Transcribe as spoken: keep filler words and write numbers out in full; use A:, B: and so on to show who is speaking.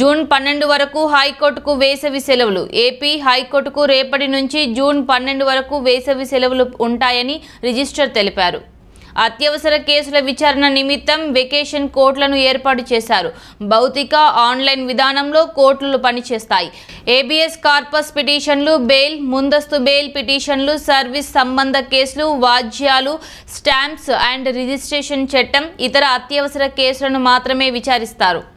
A: June పన్నెండు వరకు హైకోర్టుకు వేసవి సెలవులు. ఏపీ హైకోర్టుకు రేపటి నుంచి జూన్ పన్నెండు వరకు వేసవి సెలవులు ఉంటాయని రిజిస్ట్రార్ తెలిపారు. అత్యవసర కేసుల విచారణ నిమిత్తం వెకేషన్ కోర్టులను ఏర్పాటు చేశారు. భౌతిక ఆన్లైన్ విధానంలో కోర్టులు పనిచేస్తాయి. ఏబిఎస్ కార్పస్ పిటిషన్లు, బెయిల్, ముందస్తు బెయిల్ పిటిషన్లు, సర్వీస్ సంబంధ కేసులు, వాజ్యాలు, స్టాంప్స్ అండ్ రిజిస్ట్రేషన్ చట్టం, ఇతర అత్యవసర కేసులను మాత్రమే విచారిస్తారు.